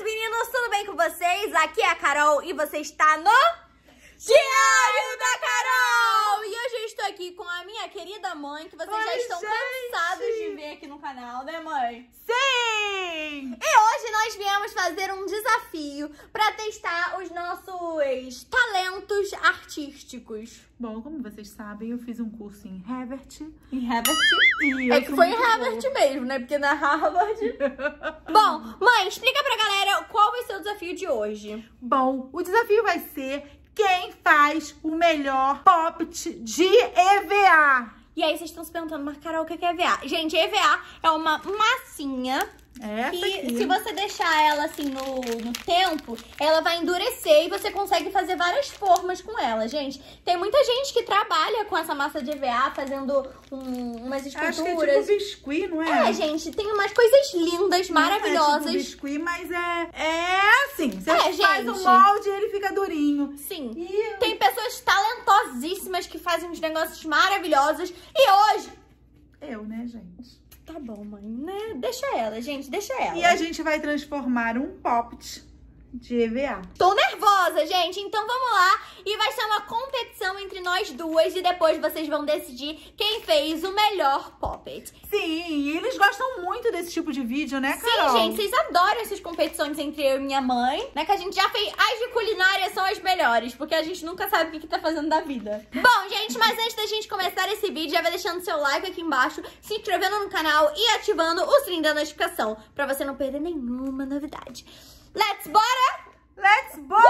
meninos, tudo bem com vocês? Aqui é a Carol e você está no Diário da Carol! E hoje eu estou aqui com a minha querida mãe, que vocês já estão cansados de ver aqui no canal, né, mãe? Sim! E hoje nós viemos fazer um desafio para testar os nossos talentos artísticos. Bom, como vocês sabem, eu fiz um curso em Harvard. Em Harvard? E É que foi em Harvard mesmo, né? Porque na Harvard... Bom, mãe, explica pra galera qual vai ser o desafio de hoje. Bom, o desafio vai ser quem faz o melhor poppet de EVA. E aí vocês estão se perguntando, mas Carol, o que é EVA? Gente, EVA é uma massinha que se você deixar ela assim no tempo, ela vai endurecer e você consegue fazer várias formas com ela, gente. Tem muita gente que trabalha com essa massa de EVA fazendo umas esculturas. Acho que é tipo biscuit, não é? É, gente, tem umas coisas lindas, maravilhosas. Não é tipo biscuit, mas é assim. Você faz gente. o molde e ele fica durinho. Sim. E... tem pessoas talentosíssimas que fazem uns negócios maravilhosos. E hoje... eu, né, gente? Tá bom, mãe, né? Deixa ela, gente, deixa ela. E a gente vai transformar um poppet de EVA. Tô nervosa, gente. Então vamos lá. E vai ser uma competição entre nós duas. E depois vocês vão decidir quem fez o melhor poppet. Sim, e eles gostam muito desse tipo de vídeo, né, Carol? Sim, gente, vocês adoram essas competições entre eu e minha mãe, né? Que a gente já fez. As de culinária são as melhores, porque a gente nunca sabe o que tá fazendo da vida. Bom, gente, mas antes da gente começar esse vídeo, já vai deixando seu like aqui embaixo, se inscrevendo no canal e ativando o sininho da notificação, pra você não perder nenhuma novidade. Let's bora! Let's bora!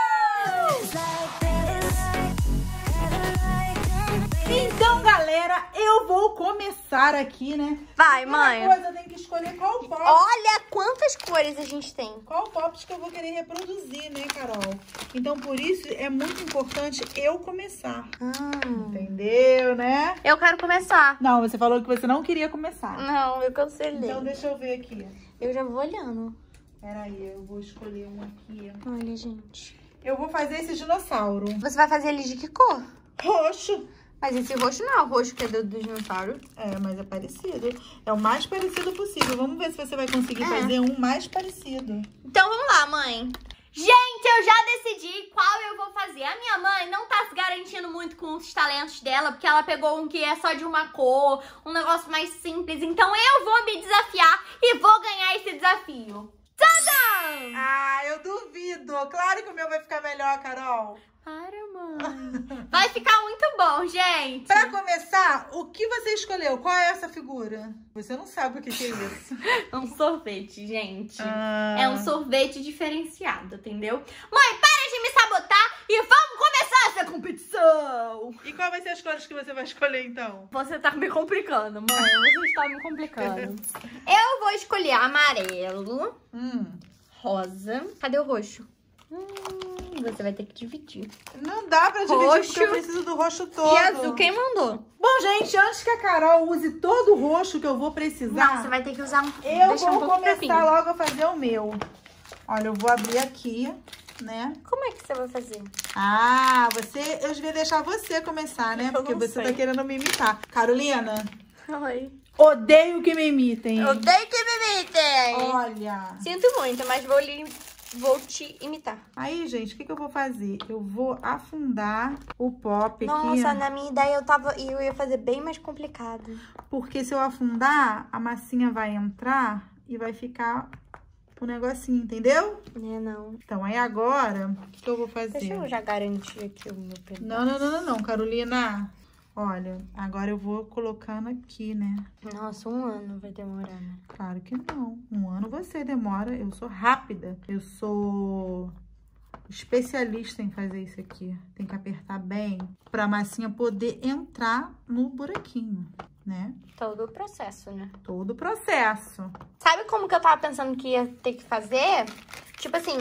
Então, galera, eu vou começar aqui, né? Vai, mãe. Primeira coisa, eu tenho que escolher qual poppet. Olha quantas cores a gente tem. Qual poppet que eu vou querer reproduzir, né, Carol? Então, por isso, é muito importante eu começar. Entendeu, né? Eu quero começar. Não, você falou que você não queria começar. Não, eu cancelei. Então, deixa eu ver aqui. Eu já vou olhando. Peraí, eu vou escolher um aqui. Olha, gente. Eu vou fazer esse dinossauro. Você vai fazer ele de que cor? Roxo. Mas esse roxo não é o roxo que é do dinossauro. É, mas é parecido. É o mais parecido possível. Vamos ver se você vai conseguir fazer um mais parecido. Então vamos lá, mãe. Gente, eu já decidi qual eu vou fazer. A minha mãe não tá se garantindo muito com os talentos dela, porque ela pegou um que é só de uma cor, um negócio mais simples. Então eu vou me desafiar e vou ganhar esse desafio. Tadã! Ah, eu duvido. Claro que o meu vai ficar melhor, Carol. Para, mãe. Vai ficar muito bom, gente. Pra começar, o que você escolheu? Qual é essa figura? Você não sabe o que é isso. É um sorvete, gente. É um sorvete diferenciado, entendeu? Mãe, para de me sabotar e vamos começar essa competição. E qual vai ser as cores que você vai escolher, então? Você tá me complicando, mãe. Você está me complicando. Eu vou escolher amarelo, rosa. Cadê o roxo? Você vai ter que dividir. Não dá pra dividir porque eu preciso do roxo todo. E azul, quem mandou? Bom, gente, antes que a Carol use todo o roxo que eu vou precisar... Não, você vai ter que usar um... Eu vou começar logo a fazer o meu. Olha, eu vou abrir aqui, né? Como é que você vai fazer? Ah, eu devia deixar você começar, né? Porque você tá querendo me imitar. Carolina. Oi. Odeio que me imitem. Odeio que me imitem. Olha. Sinto muito, mas vou te imitar. Aí, gente, o que eu vou fazer? Eu vou afundar o pop aqui. Nossa, na minha ideia eu ia fazer bem mais complicado. Porque se eu afundar, a massinha vai entrar e vai ficar o negocinho, entendeu? Não. Então, aí agora, o que eu vou fazer? Deixa eu já garantir aqui o meu pedaço. Não, Carolina. Olha, agora eu vou colocando aqui, né? Nossa, 1 ano vai demorar, né? Claro que não. 1 ano você demora. Eu sou rápida. Eu sou especialista em fazer isso aqui. Tem que apertar bem pra massinha poder entrar no buraquinho, né? Todo o processo, né? Todo o processo. Sabe como que eu tava pensando que ia ter que fazer? Tipo assim,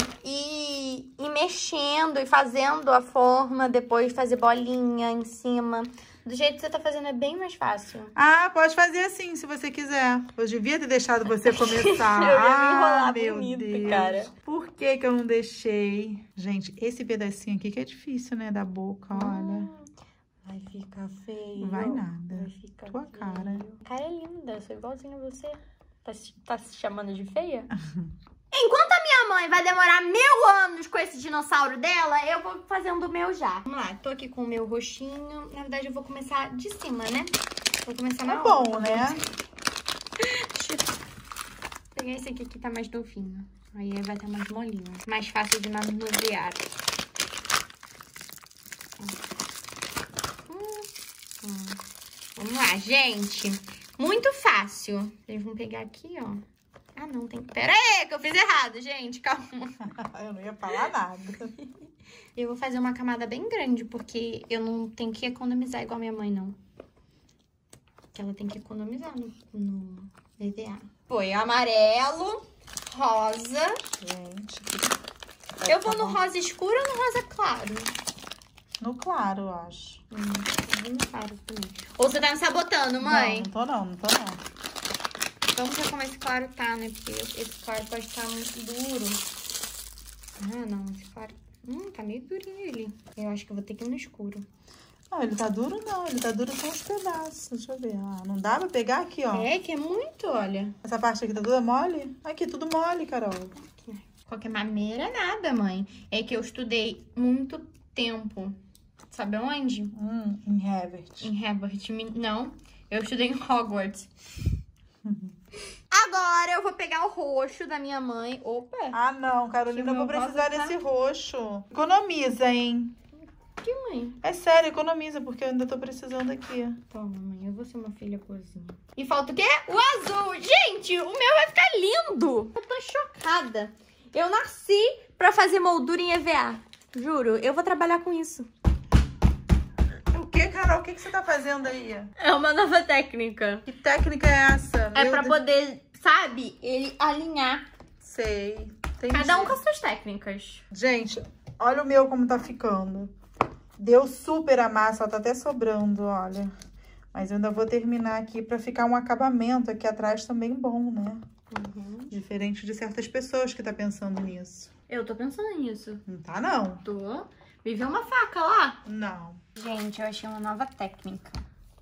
ir mexendo e fazendo a forma, depois fazer bolinha em cima. Do jeito que você tá fazendo é bem mais fácil. Ah, pode fazer assim, se você quiser. Eu devia ter deixado você começar. Eu ia me enrolar meu bonito, Deus. cara. Por que que eu não deixei? Gente, esse pedacinho aqui que é difícil, né, da boca, olha. Vai ficar feio. Vai nada. Vai ficar Tua feio. cara. Cara é linda, eu sou igualzinha a você. Tá se chamando de feia? Enquanto a minha mãe vai demorar 1000 anos com esse dinossauro dela, eu vou fazendo o meu já. Vamos lá, tô aqui com o meu roxinho. Na verdade, eu vou começar de cima, né? Vou começar na bom, outra. né? Deixa eu pegar esse aqui que tá mais novinho. Aí vai estar mais molinho. Mais fácil de manusear. Vamos lá, gente. Muito fácil. Vocês vão pegar aqui, ó. Ah, não, tem... Pera aí, que eu fiz errado, gente. Calma. Eu não ia falar nada. Eu vou fazer uma camada bem grande, porque eu não tenho que economizar igual a minha mãe, não. Porque ela tem que economizar no EVA. Foi amarelo, rosa. Gente. Eu vou no rosa escuro ou no rosa claro? No claro, eu acho. Eu vou no claro também. Ou você tá me sabotando, mãe? Não, não tô não. Vamos ver como esse claro tá, né? Porque esse claro pode estar muito duro. Ah, não. Esse claro... tá meio durinho ele. Eu acho que eu vou ter que ir no escuro. Não, ele tá duro não. Ele tá duro com uns pedaços. Deixa eu ver. Ah, não dá pra pegar aqui, ó. É, que é muito, olha. Essa parte aqui tá toda mole? Aqui, tudo mole, Carol. Aqui. Qualquer maneira, nada, mãe. É que eu estudei muito tempo. Sabe onde? Em Harvard. Em Harvard. Não, eu estudei em Hogwarts. Agora eu vou pegar o roxo da minha mãe. Opa! Ah, não, Carolina, eu vou precisar desse roxo. Economiza, hein? Que, mãe? É sério, economiza, porque eu ainda tô precisando aqui. Toma, mãe, eu vou ser uma filha cozinha. E falta o quê? O azul! Gente, o meu vai ficar lindo! Eu tô chocada. Eu nasci pra fazer moldura em EVA. Juro, eu vou trabalhar com isso. O que, Carol? O que você tá fazendo aí? É uma nova técnica. Que técnica é essa? É pra poder, sabe, ele alinhar. Sei. Entendi. Cada um com as suas técnicas. Gente, olha o meu como tá ficando. Deu super a massa, ó, tá até sobrando, olha. Mas eu ainda vou terminar aqui pra ficar um acabamento aqui atrás também bom, né? Diferente de certas pessoas que tá pensando nisso. Eu tô pensando nisso. Não tá, não? Tô. Me viu uma faca lá? Não. Gente, eu achei uma nova técnica.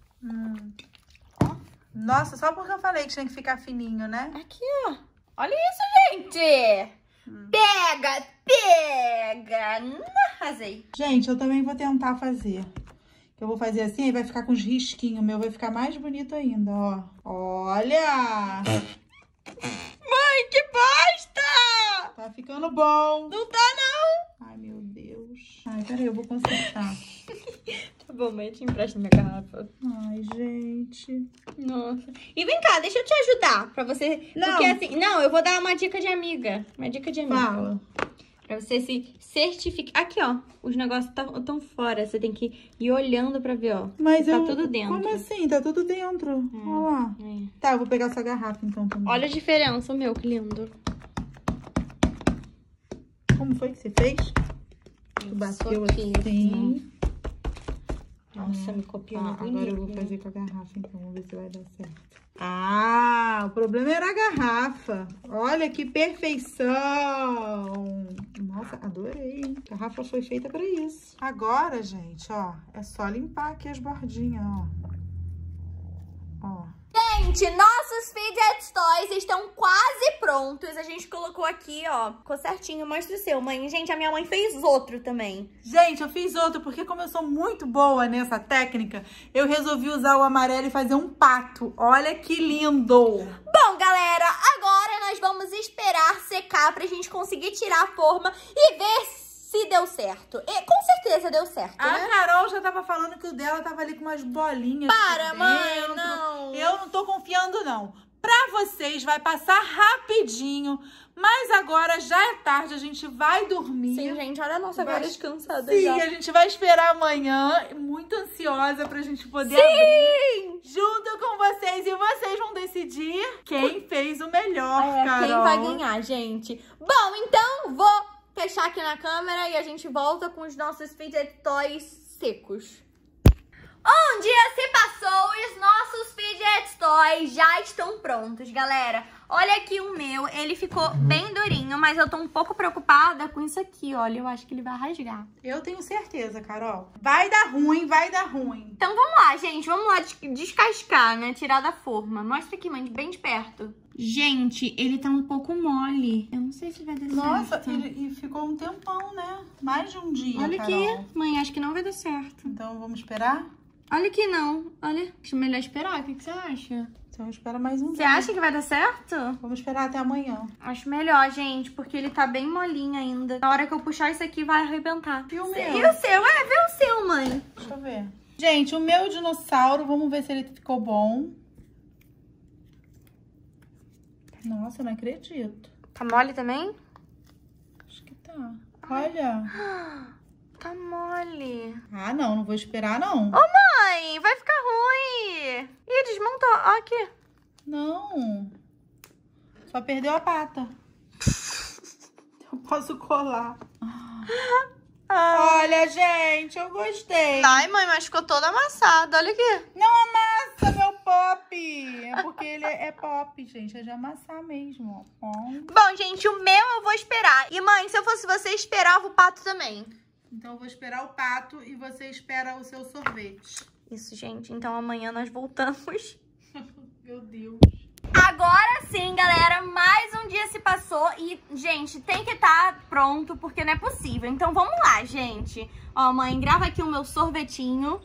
Nossa, só porque eu falei que tinha que ficar fininho, né? Aqui, ó. Olha isso, gente! Pega! Pega! Arrasei. Gente, eu também vou tentar fazer. Eu vou fazer assim, aí vai ficar com os risquinhos. O meu vai ficar mais bonito ainda, ó. Olha! Mãe, que bosta! Tá ficando bom. Não tá, não. Ai, meu Deus. Ai, peraí, eu vou consertar. Tá bom, mãe, eu te empresto minha garrafa. Ai, gente. Nossa. E vem cá, deixa eu te ajudar pra você... Não. Porque assim... Não, eu vou dar uma dica de amiga. Uma dica de amiga. Fala. Pra você se certificar. Aqui, ó. Os negócios tão fora. Você tem que ir olhando pra ver, ó. Mas tá tudo dentro. Como assim? Tá tudo dentro. Olha lá. Tá, eu vou pegar essa garrafa então também. Olha a diferença, meu, que lindo. Como foi que você fez? Tu bateu assim. Nossa, me copiou muito bonito. Agora eu vou fazer com a garrafa, então. Vamos ver se vai dar certo. Ah, o problema era a garrafa. Olha que perfeição. Nossa, adorei, hein? A garrafa foi feita pra isso. Agora, gente, ó, é só limpar aqui as bordinhas, ó. Ó. Gente, nossos fidget toys estão quase prontos. A gente colocou aqui, ó. Ficou certinho. Mostra o seu, mãe. Gente, a minha mãe fez outro também. Gente, eu fiz outro, porque como eu sou muito boa nessa técnica, eu resolvi usar o amarelo e fazer um pato. Olha que lindo! Bom, galera, agora nós vamos esperar secar pra gente conseguir tirar a forma e ver se deu certo. E com certeza deu certo, A né? Carol já tava falando que o dela tava ali com umas bolinhas. Para, por mãe, dentro. não. Eu não tô confiando, não. Pra vocês vai passar rapidinho, mas agora já é tarde, a gente vai dormir. Sim, gente, olha a nossa cara descansada Sim, já. a gente vai esperar amanhã, muito ansiosa pra gente poder Sim! abrir junto com vocês. E vocês vão decidir quem fez o melhor, Carol. Quem vai ganhar, gente. Bom, então vou fechar aqui na câmera e a gente volta com os nossos fidget toys secos. Um dia se passou e os nossos fidget toys já estão prontos, galera. Olha aqui o meu, ele ficou bem durinho, mas eu tô um pouco preocupada com isso aqui, olha. Eu acho que ele vai rasgar. Eu tenho certeza, Carol. Vai dar ruim, vai dar ruim. Então vamos lá, gente. Vamos lá descascar, né? Tirar da forma. Mostra aqui, mãe, bem de perto. Gente, ele tá um pouco mole. Eu não sei se vai dar certo. Nossa, e ficou um tempão, né? Mais de um dia, olha Carol. aqui. Mãe, acho que não vai dar certo. Então vamos esperar? Olha que não. Olha, acho melhor esperar. O que você acha? Então espera mais um dia. Você acha que vai dar certo? Vamos esperar até amanhã. Acho melhor, gente, porque ele tá bem molinho ainda. Na hora que eu puxar isso aqui, vai arrebentar. E o meu? E o seu? É, vê o seu, mãe. Deixa eu ver. Gente, o meu dinossauro, vamos ver se ele ficou bom. Nossa, eu não acredito. Tá mole também? Acho que tá. Olha. Tá mole. Ah, não vou esperar, não. Ô, mãe, vai ficar ruim. Ih, desmontou. Ó, aqui. Não. Só perdeu a pata. Eu posso colar. Olha, gente, eu gostei. Ai, mãe, mas ficou todo amassado. Olha aqui. Não amassa, meu pop. É porque ele é pop, gente. É de amassar mesmo, ó. Bom, gente, o meu eu vou esperar. E, mãe, se eu fosse você, esperava o pato também. Então eu vou esperar o pato e você espera o seu sorvete. Isso, gente. Então amanhã nós voltamos. Meu Deus. Agora sim, galera, mais um dia se passou e, gente, tem que estar pronto porque não é possível. Então vamos lá, gente. Ó, mãe, grava aqui o meu sorvetinho.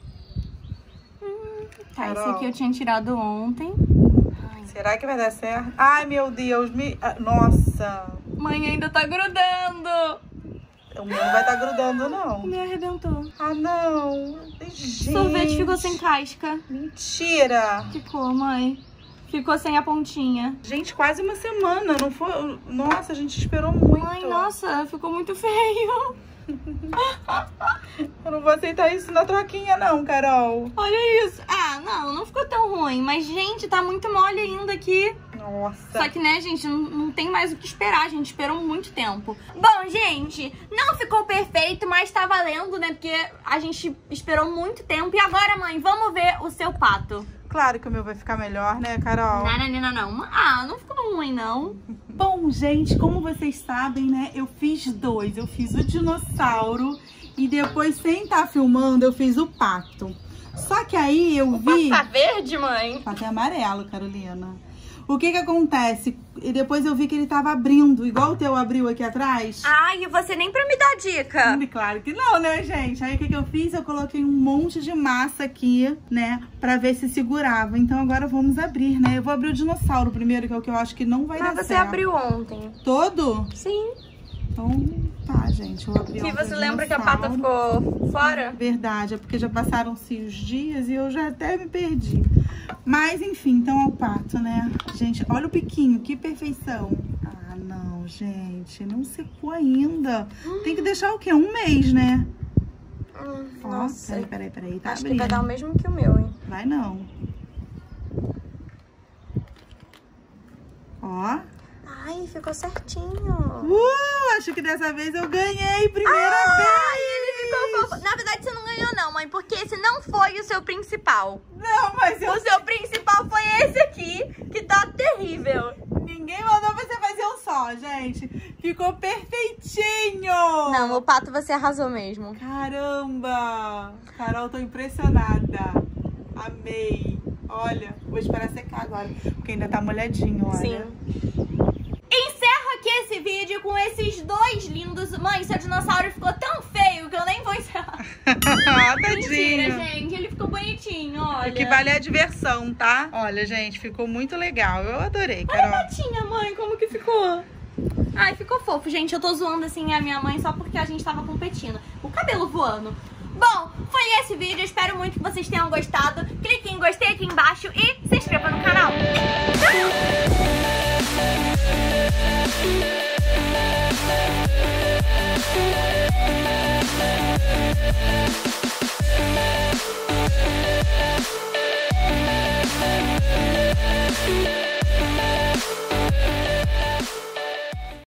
Tá, esse aqui eu tinha tirado ontem. Ai. Será que vai dar certo? Ai, meu Deus. Nossa. Mãe, ainda tá grudando. O meu não vai estar grudando, não. O meu arrebentou. Ah, não. Gente. O sorvete ficou sem casca. Mentira. Ficou, mãe. Ficou sem a pontinha. Gente, quase uma semana, não foi? Nossa, a gente esperou muito. Mãe, nossa, ficou muito feio. Eu não vou aceitar isso na troquinha, não, Carol. Olha isso. Ah, não ficou tão ruim. Mas, gente, tá muito mole ainda aqui. Nossa. Só que, né, gente, não tem mais o que esperar. A gente esperou muito tempo. Bom, gente, não ficou perfeito, mas tá valendo, né? Porque a gente esperou muito tempo. E agora, mãe, vamos ver o seu pato. Claro que o meu vai ficar melhor, né, Carol? Não. Ah, não ficou ruim, não. Bom, gente, como vocês sabem, né, eu fiz dois. Eu fiz o dinossauro e depois, sem estar filmando, eu fiz o pato. Só que aí eu vi... O pato tá verde, mãe? O pato é amarelo, Carolina. O que acontece? E depois eu vi que ele tava abrindo, igual o teu abriu aqui atrás. Ai, e você nem pra me dar dica. Claro que não, né, gente? Aí o que eu fiz? Eu coloquei um monte de massa aqui, né, pra ver se segurava. Então agora vamos abrir, né? Eu vou abrir o dinossauro primeiro, que é o que eu acho que não vai dar certo. Mas você abriu ontem. Todo? Sim. Então, tá, gente, eu abri. E você lembra que a pata ficou fora? Verdade, é porque já passaram-se os dias e eu já até me perdi. Mas, enfim, então é o pato, né? Gente, olha o biquinho, que perfeição. Ah, não, gente, não secou ainda. Tem que deixar o quê? Um mês, né? Nossa. Peraí, tá acho abrindo. que vai dar o mesmo que o meu, hein? Vai não. Ó. Ai, ficou certinho. Acho que dessa vez eu ganhei primeira vez. Ai, ele ficou fofo. Na verdade, você não ganhou não, mãe, porque esse não foi o seu principal. Não, mas O seu principal foi esse aqui, que tá terrível. Ninguém mandou você fazer um só, gente. Ficou perfeitinho. Não, o pato você arrasou mesmo. Caramba. Carol, tô impressionada. Amei. Olha, vou esperar secar agora, porque ainda tá molhadinho, olha. Sim. Encerro aqui esse vídeo com esses dois lindos. Mãe, seu dinossauro ficou tão feio que eu nem vou encerrar. Mentira, gente. Ele ficou bonitinho, olha. O que vale é a diversão, tá? Olha, gente, ficou muito legal. Eu adorei, Carol. Olha a patinha, mãe, como que ficou? Ai, ficou fofo, gente. Eu tô zoando, assim, a minha mãe só porque a gente tava competindo. O cabelo voando. Bom, foi esse vídeo. Eu espero muito que vocês tenham gostado. Clique em gostei aqui embaixo e se inscreva no canal.